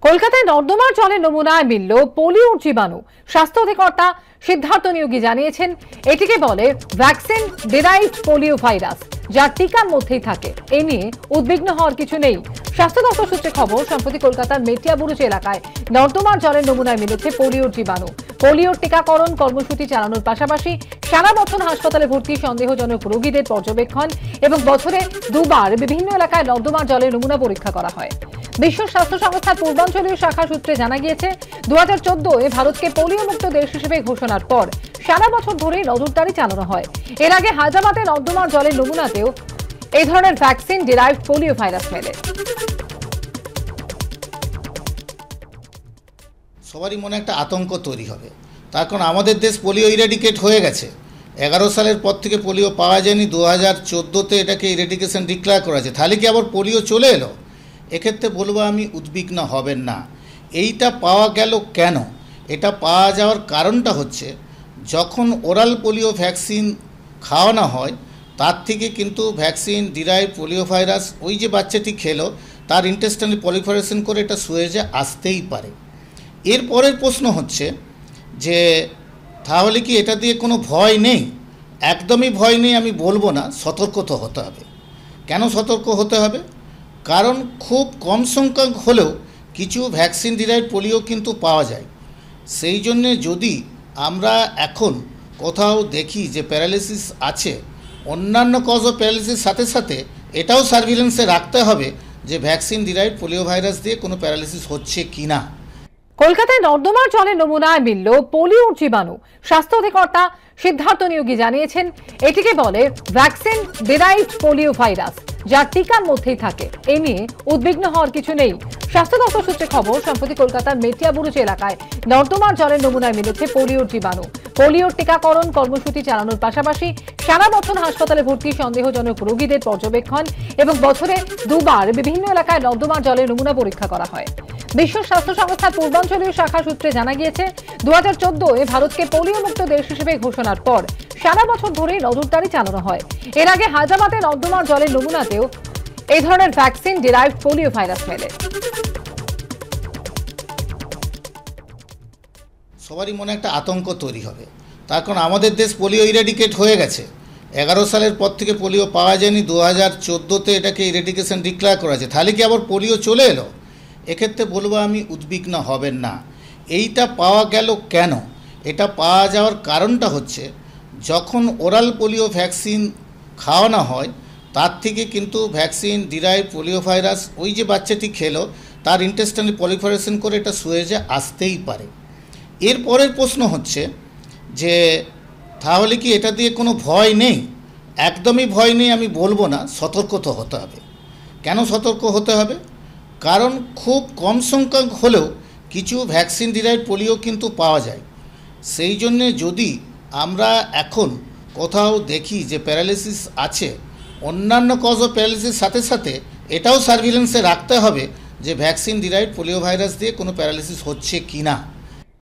কলকাতায় নর্দমার জলের নমুনায় মিলল পোলিওর জীবাণু। স্বাস্থ্য অধিকর্তা সিদ্ধার্থ নিয়োগী জানিয়েছেন, এটিকে বলে ভ্যাকসিন ডিরাইভড পোলিও ভাইরাস, যা টিকার মধ্যেই থাকে। এ নিয়ে উদ্বিগ্ন হওয়ার কিছু নেই। স্বাস্থ্য দপ্তর সূত্রে খবর, সম্প্রতি কলকাতার মেটিয়াবুরুজ এলাকায় নর্দমার জলের নমুনায় মিলেছে পোলিওর জীবাণু। পোলিওর টিকাকরণ কর্মসূচি চালানোর পাশাপাশি সারা বছর হাসপাতালে ভর্তি সন্দেহজনক রোগীদের পর্যবেক্ষণ এবং বছরে দুবার বিভিন্ন এলাকায় নর্দমার জলের নমুনা পরীক্ষা করা হয়। বিশ্ব স্বাস্থ্য সংস্থার পূর্বাঞ্চলীয় শাখা সূত্রে জানা গিয়েছে, 2014-এ ভারতকে পোলিও মুক্ত দেশ হিসেবে ঘোষণার পর সারা বছর ধরে নজরদারি চালানো হয়। এর আগে হায়দ্রাবাদে নর্দমার জলের নমুনাতেও এই ধরনের ভ্যাকসিন ডিরাইভড পোলিও ভাইরাস মেলে। সবারই মনে একটা আতঙ্ক তৈরি হবে, তার কারণ আমাদের দেশ পোলিও ইরেডিকেট হয়ে গেছে। 11 সালের পর থেকে পোলিও পাওয়া যায়নি, 2014-তে এটাকে ইরেডিকেশন ডিক্লেয়ার করা হয়েছে। তাহলে কি আবার পোলিও চলে এলো? এক্ষেত্রে বলবো আমি, উদ্বিগ্ন হবেন না। এইটা পাওয়া গেল কেন? এটা পাওয়া যাওয়ার কারণটা হচ্ছে, যখন ওরাল পোলিও ভ্যাকসিন খাওয়ানো হয় তার থেকে কিন্তু ভ্যাকসিন ডিরাইভ পোলিও ভাইরাস ওই যে বাচ্চাটি খেলো তার ইন্টেস্টাইনাল পলিফারেশন করে এটা সুয়েজে আসতেই পারে। এর পরের প্রশ্ন হচ্ছে যে তাহলে কি এটা দিয়ে কোনো ভয় নেই? একদমই ভয় নেই আমি বলবো না, সতর্ক তো হতে হবে। কেন সতর্ক হতে হবে? কারণ খুব কম সংখ্যক হলেও কিছু ভ্যাকসিন ডিরাইভড পোলিও কিন্তু পাওয়া যায়। সেই জন্যে যদি আমরা এখন কোথাও দেখি যে প্যারালিসিস আছে, অন্যান্য কজ অফ প্যারালিসিস সাথে সাথে এটাও সার্ভিলেন্সে রাখতে হবে যে ভ্যাকসিন ডিরাইভড পোলিও ভাইরাস দিয়ে কোনো প্যারালিসিস হচ্ছে কি না। কলকাতায় নর্দমার জলের নমুনায় মিলল পোলিওর জীবাণু। স্বাস্থ্য অধিকর্তা সিদ্ধার্থ নিয়োগী জানিয়েছেন, এটিকে বলে ভ্যাকসিন ডিরাইভড পোলিও ভাইরাস, যা টিকার মধ্যেই থাকে। এ নিয়ে উদ্বিগ্ন হওয়ার কিছু নেই। স্বাস্থ্য দপ্তর সূত্রে খবর, সম্প্রতি কলকাতার মেটিয়াবুরুজ এলাকায় নর্দমার জলের নমুনায় মিলেছে পোলিওর জীবাণু। পোলিওর টিকাকরণ কর্মসূচি চালানোর পাশাপাশি সারা বছর হাসপাতালে ভর্তি সন্দেহজনক রোগীদের পর্যবেক্ষণ এবং বছরে দুবার বিভিন্ন এলাকায় নর্দমার জলের নমুনা পরীক্ষা করা হয়। বিশ্ব স্বাস্থ্য সংস্থার পূর্বাঞ্চলীয় শাখা সূত্রে জানা গিয়েছে, 2014-এ ভারতকে পোলিও মুক্ত দেশ হিসেবে ঘোষণার পর সারা বছর ধরে নজরদারি চালানো হয়। এর আগে হায়দ্রাবাদে নর্দমার জলের নমুনাতেও এই ধরনের ভ্যাকসিন ডিরাইভড পোলিও ভাইরাস মেলে। সবারই মনে একটা আতঙ্ক তৈরি হবে, তার কারণ আমাদের দেশ পোলিও ইরেডিকেট হয়ে গেছে। 11 সালের পর থেকে পোলিও পাওয়া যায়নি, 2014-তে এটাকে ইরেডিকেশন ডিক্লেয়ার করা হয়েছে। তাহলে কি আবার পোলিও চলে এলো? এক্ষেত্রে বলবো আমি, উদ্বিগ্ন হবেন না। এইটা পাওয়া গেল কেন? এটা পাওয়া যাওয়ার কারণটা হচ্ছে, যখন ওরাল পোলিও ভ্যাকসিন খাওয়ানো হয় তার থেকে কিন্তু ভ্যাকসিন ডিরাইভ পোলিও ভাইরাস ওই যে বাচ্চাটি খেলো তার ইন্টেস্টাইনাল পলিফারেশন করে এটা সুয়েজে আসতেই পারে। এর পরের প্রশ্ন হচ্ছে যে তাহলে কি এটা দিয়ে কোনো ভয় নেই? একদমই ভয় নেই আমি বলবো না, সতর্ক তো হতে হবে। কেন সতর্ক হতে হবে? কারণ খুব কম সংখ্যক হলেও কিছু ভ্যাকসিন ডিরাইভড পোলিও কিন্তু পাওয়া যায়। সেই জন্যে যদি আমরা এখন কোথাও দেখি যে প্যারালিসিস আছে, অন্যান্য কজ অফ প্যারালিসিস সাথে সাথে এটাও সার্ভিলেন্সে রাখতে হবে যে ভ্যাকসিন ডিরাইভড পোলিও ভাইরাস দিয়ে কোনো প্যারালিসিস হচ্ছে কি না।